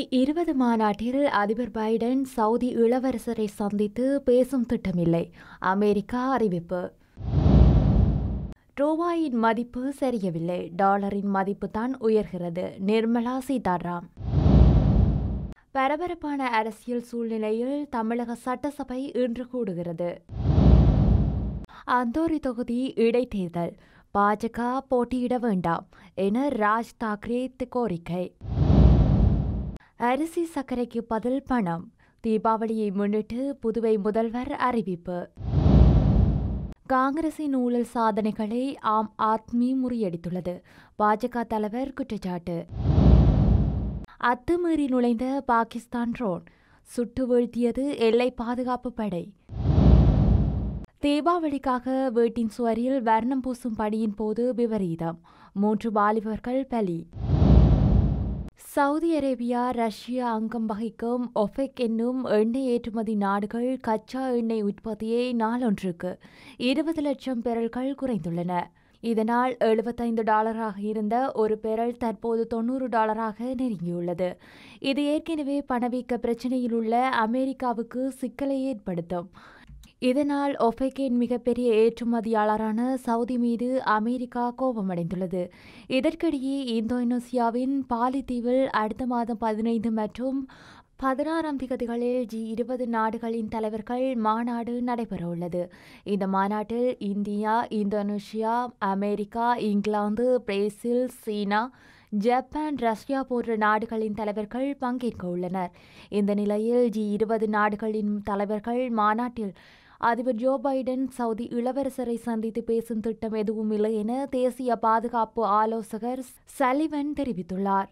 G20 மாநாட்டில் அதிபர் Biden Saudi இளவரசரை சந்தித்து பேசும் திட்டமில்லை. அமெரிக்கா அறிவிப்பு. ரூபாயின் மதிப்பு சரியவில்லை, டாலரின் மதிப்பு தான் உயர்கிறது. நிர்மலா சீதாராமன். பரபரப்பான அரசியல் சூழ்நிலையில் தமிழக சட்டசபை இன்று கூடுகிறது. அந்தோரி தொகுதி இடைத்தேர்தல், பாஜக போட்டியிட வேண்டாம் என ராஜ் தாக்கரே கோரிக்கை. அரிசி சர்க்கரைக்கு பதில் பணம், தீபாவளியை முன்னிட்டு புதுவை முதல்வர் அறிவிப்பு. காங்கிரசின் ஊழல் சாதனைகளை ஆம் ஆத்மி முறியடித்துள்ளது, பாஜக தலைவர் குற்றச்சாட்டு. அத்துமீறி நுழைந்த பாகிஸ்தான் ட்ரோன், சுட்டு வீழ்த்தியது எல்லை பாதுகாப்பு படை. தீபாவளிக்காக வீட்டின் சுவரில் வர்ணம் பூசும் பணியின் போது விபரீதம், 3 வாலிபர்கள் பலி. சவுதி அரேபியா, ரஷ்யா அங்கம் வகிக்கும் ஒபெக் என்னும் எண்ணெய் ஏற்றுமதி நாடுகள் கச்சா எண்ணெய் உற்பத்தியை நாளொன்றுக்கு 20 லட்சம் பெரல்கள் குறைந்துள்ளன. இதனால் $75 இருந்த ஒரு பெரல் தற்போது $90 நெருங்கியுள்ளது. இது ஏற்கனவே பணவீக்க பிரச்சினையில் உள்ள அமெரிக்காவுக்கு சிக்கலை ஏற்படுத்தும். இதனால் ஒபெக்கின் மிகப்பெரிய ஏற்றுமதியாளரான சவுதி மீது அமெரிக்கா கோபமடைந்துள்ளது. இதற்கிடையே இந்தோனேசியாவின் பாலி தீவில் அடுத்த மாதம் 15 மற்றும் 16ஆம் திகதிகளில் G20 நாடுகளின் தலைவர்கள் மாநாடு நடைபெறவுள்ளது. இந்த மாநாட்டில் India, Indonesia, America, England, Brazil, China, Japan, Russia போன்ற நாடுகளின் தலைவர்கள் பங்கேற்க உள்ளனர். இந்த நிலையில் G20 நாடுகளின் தலைவர்கள் மாநாட்டில் அதிபர் ஜோ பைடன் சவுதி இளவரசரை சந்தித்து பேசும் திட்டம் எதுவும் இல்லை என தேசிய பாதுகாப்பு ஆலோசகர் சலிவன் தெரிவித்துள்ளார்.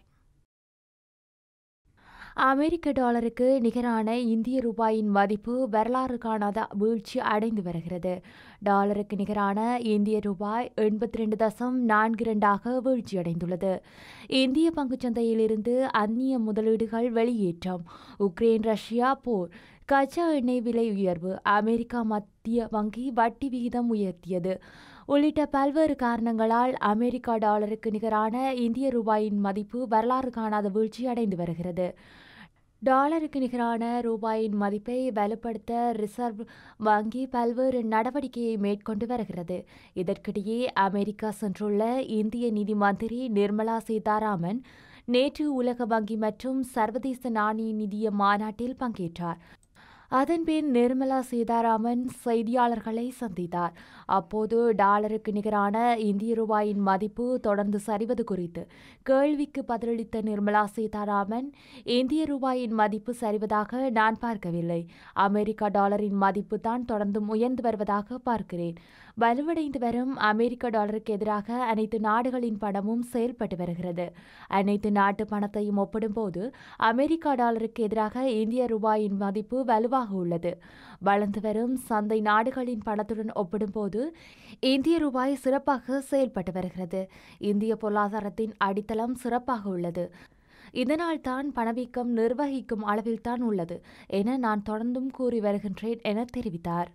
அமெரிக்க டாலருக்கு நிகரான இந்திய ரூபாயின் மதிப்பு வரலாறு காணாத வீழ்ச்சி அடைந்து வருகிறது. டாலருக்கு நிகரான இந்திய ரூபாய் 82.42 வீழ்ச்சியடைந்துள்ளது. இந்திய பங்குச்சந்தையிலிருந்து அந்நிய முதலீடுகள் வெளியேற்றம், உக்ரைன் ரஷ்யா போர், கச்சா எண்ணெய் விலை உயர்வு, அமெரிக்கா மத்திய வங்கி வட்டி விகிதம் உயர்த்தியது உள்ளிட்ட பல்வேறு காரணங்களால் அமெரிக்கா டாலருக்கு நிகரான இந்திய ரூபாயின் மதிப்பு வரலாறு காணாத வீழ்ச்சி அடைந்து வருகிறது. டாலருக்கு நிகரான ரூபாயின் மதிப்பை வலுப்படுத்த ரிசர்வ் வங்கி பல்வேறு நடவடிக்கையை மேற்கொண்டு வருகிறது. இதற்கிடையே அமெரிக்கா சென்றுள்ள இந்திய நிதி மந்திரி நிர்மலா சீதாராமன் நேற்று உலக வங்கி மற்றும் சர்வதேச நாணய நிதிய மாநாட்டில் பங்கேற்றார். அதன்பின் நிர்மலா சீதாராமன் செய்தியாளர்களை சந்தித்தார். அப்போது டாலருக்கு நிகரான இந்திய ரூபாயின் மதிப்பு தொடர்ந்து சரிவது குறித்து கேள்விக்கு பதிலளித்த நிர்மலா சீதாராமன், இந்திய ரூபாயின் மதிப்பு சரிவதாக நான் பார்க்கவில்லை. அமெரிக்க டாலரின் மதிப்பு தான் தொடர்ந்து உயர்ந்து வருவதாக பார்க்கிறேன். வலுவடைந்து வரும் அமெரிக்க டாலருக்கு எதிராக அனைத்து நாடுகளின் பணமும் செயல்பட்டு வருகிறது. அனைத்து நாட்டு பணத்தையும் ஒப்பிடும்போது அமெரிக்க டாலருக்கு எதிராக இந்திய ரூபாயின் மதிப்பு வலுவாக உள்ளது. வளர்ந்து வரும் சந்தை நாடுகளின் பணத்துடன் ஒப்பிடும்போது இந்திய ரூபாய் சிறப்பாக செயல்பட்டு வருகிறது. இந்திய பொருளாதாரத்தின் அடித்தளம் சிறப்பாக உள்ளது. இதனால் தான் பணவீக்கம் நிர்வகிக்கும் அளவில்தான் உள்ளது என நான் தொடர்ந்தும் கூறி வருகின்றேன் என தெரிவித்தார்.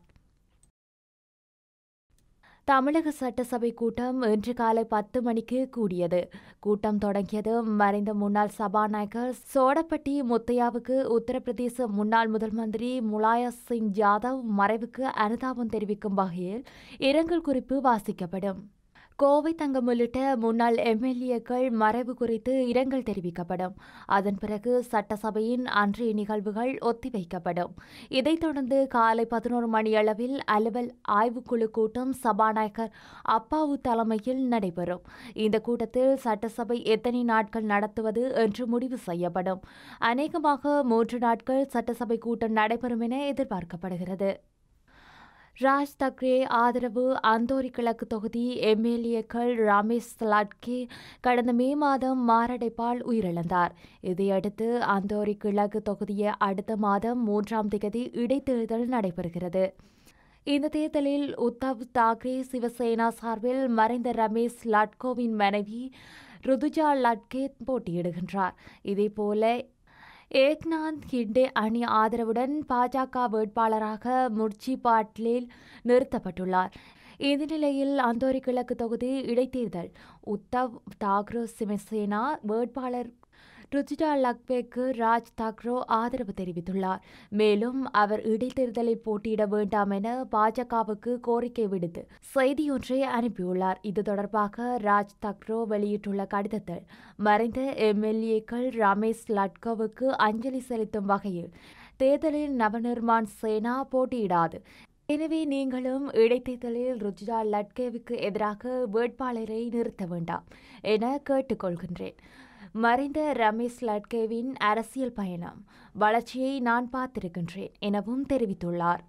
தமிழக சட்டசபை கூட்டம் இன்று காலை 10 மணிக்கு கூடியது. கூட்டம் தொடங்கியது மறைந்த முன்னாள் சபாநாயகர் சோடப்பட்டி முத்தையாவுக்கு உத்தரப்பிரதேச முன்னாள் முதல் மந்திரி முலாயம் சிங் யாதவ் மறைவுக்கு அனுதாபம் தெரிவிக்கும் வகையில் இரங்கல் குறிப்பு வாசிக்கப்படும். கோவை தங்கம் உள்ளிட்ட முன்னாள் எம்எல்ஏக்கள் மறைவு குறித்து இரங்கல் தெரிவிக்கப்படும். அதன் பிறகு சட்டசபையின் அன்றைய நிகழ்வுகள் ஒத்திவைக்கப்படும். இதைத் தொடர்ந்து காலை 11 மணியளவில் அலுவல் ஆய்வுக்குழு கூட்டம் சபாநாயகர் அப்பாவு தலைமையில் நடைபெறும். இந்த கூட்டத்தில் சட்டசபை எத்தனை நாட்கள் நடத்துவது என்று முடிவு செய்யப்படும். அநேகமாக 3 நாட்கள் சட்டசபை கூட்டம் நடைபெறும் என எதிர்பார்க்கப்படுகிறது. ராஜ் தாக்கரே ஆதரவு அந்தோரி கிழக்கு தொகுதி எம்எல்ஏக்கள் ரமேஷ் லாட்கே கடந்த மே மாதம் மாரடைப்பால் உயிரிழந்தார். இதையடுத்து அந்தோரி கிழக்கு தொகுதியை அடுத்த மாதம் 3ஆம் திகதி இடைத்தேர்தல் நடைபெறுகிறது. இந்த தேர்தலில் உத்தவ் தாக்கரே சிவசேனா சார்பில் மறைந்த ரமேஷ் லாட்கோவின் மனைவி ருதுஜா லாட்கே போட்டியிடுகின்றார். இதேபோல ஏக்நாத் ஹிண்டே அணி ஆதரவுடன் பாஜக வேட்பாளராக முர்ச்சி பாட்லில் நிறுத்தப்பட்டுள்ளார். இந்த நிலையில் அந்தோரி கிழக்கு தொகுதி இடைத்தேர்தல் உத்தவ் தாக்கரே சிவசேனா வேட்பாளர் ருஜிடா லக்பேக்கு ராஜ் தாக்ரோ ஆதரவு தெரிவித்துள்ளார். மேலும் அவர் இடைத்தேர்தலில் போட்டியிட வேண்டாம் என பாஜகவுக்கு கோரிக்கை விடுத்து செய்தியொன்றை அனுப்பியுள்ளார். இது தொடர்பாக ராஜ் தாக்ரோ வெளியிட்டுள்ள கடிதத்தில் மறைந்த எம்எல்ஏக்கள் ரமேஷ் லட்கோவுக்கு அஞ்சலி செலுத்தும் வகையில் தேர்தலில் நவநிர்மாண் சேனா போட்டியிடாது. எனவே நீங்களும் இடைத்தேர்தலில் ருஜிடா லட்கேவுக்கு எதிராக வேட்பாளரை நிறுத்த வேண்டாம் என கேட்டுக்கொள்கின்றேன். மறைந்த ரமேஷ் லட்கேவின் அரசியல் பயணம் வளர்ச்சியை நான் பார்த்திருக்கின்றேன் எனவும் தெரிவித்துள்ளார்.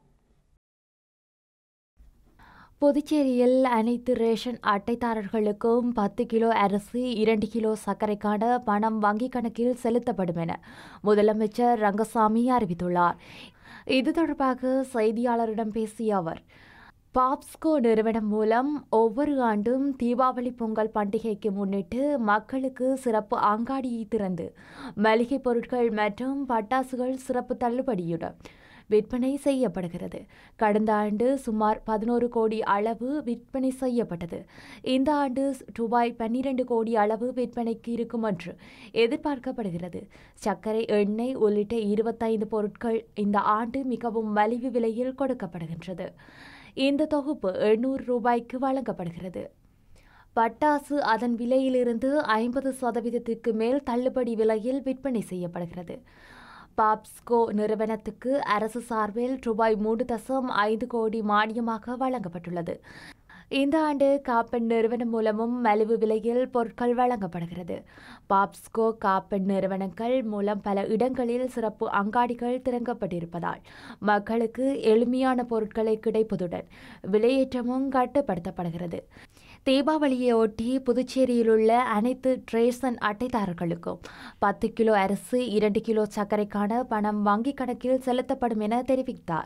புதுச்சேரியில் அனைத்து ரேஷன் அட்டைதாரர்களுக்கும் 10 கிலோ அரிசி 2 கிலோ சர்க்கரைக்கான பணம் வங்கிக் கணக்கில் செலுத்தப்படும் என முதலமைச்சர் ரங்கசாமி அறிவித்துள்ளார். இது தொடர்பாக செய்தியாளரிடம் பேசிய அவர், பாப்ஸ்கோ நிறுவனம் மூலம் ஒவ்வொரு ஆண்டும் தீபாவளி பொங்கல் பண்டிகைக்கு முன்னிட்டு மக்களுக்கு சிறப்பு அங்காடியை திறந்து மளிகை பொருட்கள் மற்றும் பட்டாசுகள் சிறப்பு தள்ளுபடியுடன் விற்பனை செய்யப்படுகிறது. கடந்த ஆண்டு சுமார் 11 கோடி அளவு விற்பனை செய்யப்பட்டது. இந்த ஆண்டு ரூபாய் 12 கோடி அளவு விற்பனைக்கு இருக்கும் என்று எதிர்பார்க்கப்படுகிறது. சர்க்கரை, எண்ணெய் உள்ளிட்ட 25 பொருட்கள் இந்த ஆண்டு மிகவும் மலிவு விலையில் கொடுக்கப்படுகின்றது. இந்த தொகுப்பு 800 ரூபாய்க்கு வழங்கப்படுகிறது. பட்டாசு அதன் விலையிலிருந்து 50% மேல் தள்ளுபடி விலையில் விற்பனை செய்யப்படுகிறது. பாப்ஸ்கோ நிறுவனத்துக்கு அரசு சார்பில் ரூபாய் 3.5 கோடி மானியமாக வழங்கப்பட்டுள்ளது. இந்த ஆண்டு காப்பன் நிறுவனம் மூலமும் மலிவு விலையில் பொருட்கள் வழங்கப்படுகிறது. பாப்ஸ்கோ காப்பன் நிறுவனங்கள் மூலம் பல இடங்களில் சிறப்பு அங்காடிகள் திறக்கப்பட்டிருப்பதால் மக்களுக்கு எளிமையான பொருட்களை கிடைப்பதுடன் விலையேற்றமும் கட்டுப்படுத்தப்படுகிறது. தீபாவளியை ஒட்டி புதுச்சேரியில் உள்ள அனைத்து ரேஷன் அட்டைதாரர்களுக்கும் 10 கிலோ அரிசி 2 கிலோ சர்க்கரைக்கான பணம் வங்கிக் கணக்கில் செலுத்தப்படும் என தெரிவித்தார்.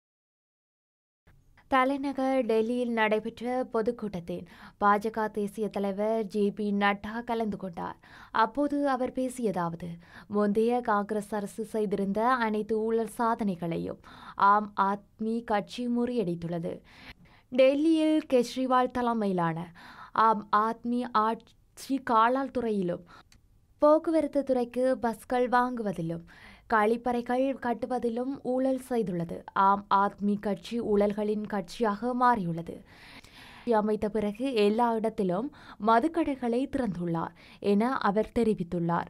தலைநகர் டெல்லியில் நடைபெற்ற பொதுக்கூட்டத்தில் பாஜக தேசிய தலைவர் ஜே.பி. நட்டா கலந்து கொண்டார். அப்போது அவர் பேசியதாவது, முந்தைய காங்கிரஸ் அரசு செய்திருந்த அனைத்து ஊழல் சாதனைகளையும் ஆம் ஆத்மி கட்சி முறியடித்துள்ளது. டெல்லியில் கெஜ்ரிவால் தலைமையிலான ஆம் ஆத்மி ஆட்சி காலால் துறையிலும் போக்குவரத்து துறைக்கு பஸ்கள் வாங்குவதிலும் கழிப்பறைகள் கட்டுவதிலும் ஊழல் செய்துள்ளது. ஆம் ஆத்மி கட்சி ஊழல்களின் கட்சியாக மாறியுள்ளது. அமைத்த பிறகு எல்லா இடத்திலும் மதுக்கடைகளை திறந்துள்ளார் என அவர் தெரிவித்துள்ளார்.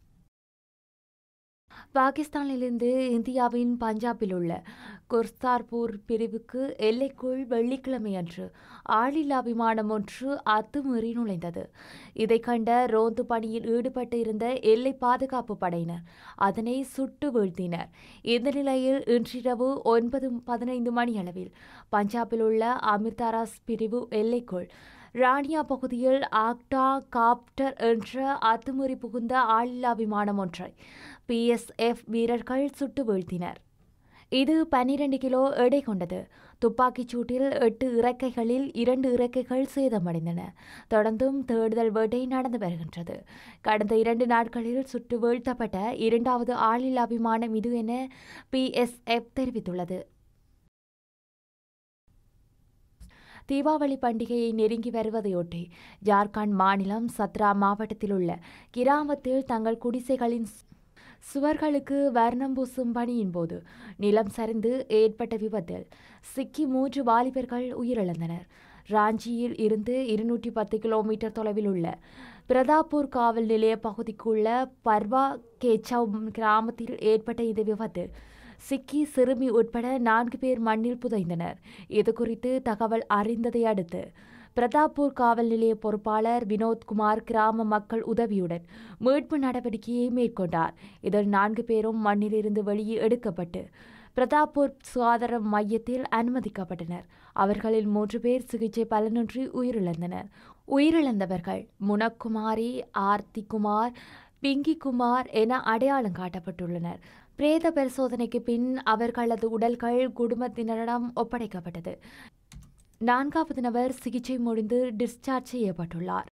பாகிஸ்தானிலிருந்து இந்தியாவின் பஞ்சாபில் உள்ள குர்தாஸ்பூர் பிரிவுக்கு எல்லைக்குள் வெள்ளிக்கிழமை அன்று ஆளில்லா விமானம் ஒன்று அத்துமீறி நுழைந்தது. இதை கண்ட ரோந்து பணியில் ஈடுபட்டு இருந்த எல்லை பாதுகாப்பு படையினர் அதனை சுட்டு வீழ்த்தினர். இந்த நிலையில் இன்றிரவு 9:15 மணியளவில் பஞ்சாபில் உள்ள அமிர்தராஸ் பிரிவு எல்லைக்குள் ராணியா பகுதியில் ஆக்டா காப்டர் என்ற அத்துமீறி புகுந்த ஆளில்லா விமானம் ஒன்றை பிஎஸ்எஃப் வீரர்கள் சுட்டு வீழ்த்தினர். இது 12 கிலோ எடை கொண்டது. துப்பாக்கிச் சூட்டில் 8 இறக்கைகளில் 2 இறக்கைகள் சேதமடைந்தன. தொடர்ந்தும் தேடுதல் வேட்டை நடந்து வருகின்றது. கடந்த 2 நாட்களில் சுட்டு வீழ்த்தப்பட்ட 2வது ஆளில்லா விமானம் இது என பிஎஸ்எஃப் தெரிவித்துள்ளது. தீபாவளி பண்டிகையை நெருங்கி வருவதையொட்டி ஜார்க்கண்ட் மாநிலம் சத்ரா மாவட்டத்தில் உள்ள கிராமத்தில் தங்கள் குடிசைகளின் சுவர்களுக்கு வர்ணம் பூசும் பணியின் போது நிலம் சரிந்து ஏற்பட்ட விபத்தில் சிக்கி 3 வாலிபர்கள் உயிரிழந்தனர். ராஞ்சியில் இருந்து 210 கிலோமீட்டர் தொலைவில் உள்ள பிரதாப்பூர் காவல் நிலைய பகுதிக்குள்ள பர்வா கேச்சவ் கிராமத்தில் ஏற்பட்ட இந்த விபத்தில் சிக்கி சிறுமி உட்பட 4 பேர் மண்ணில் புதைந்தனர். இதுகுறித்து தகவல் அறிந்ததை அடுத்து பிரதாப்பூர் காவல் நிலைய பொறுப்பாளர் வினோத்குமார் கிராம மக்கள் உதவியுடன் மீட்பு நடவடிக்கையை மேற்கொண்டார். இதில் 4 பேரும் மண்ணிலிருந்து வெளியே எடுக்கப்பட்டு பிரதாப்பூர் சுகாதார மையத்தில் அனுமதிக்கப்பட்டனர். அவர்களில் 3 பேர் சிகிச்சை பலனின்றி உயிரிழந்தனர். உயிரிழந்தவர்கள் முனக்குமாரி, ஆர்த்திகுமார், பிங்கிகுமார் என அடையாளம் காட்டப்பட்டுள்ளனர். பிரேத பரிசோதனைக்கு பின் அவர்களது உடல்கள் குடும்பத்தினரிடம் ஒப்படைக்கப்பட்டது. 4வது நபர் சிகிச்சை முடிந்து டிஸ்சார்ஜ் செய்யப்பட்டுள்ளார்.